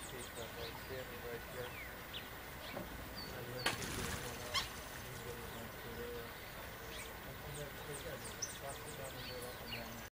people like standing right here. I went to this one up. He really went to there. And then again, there's a truck down in the middle, and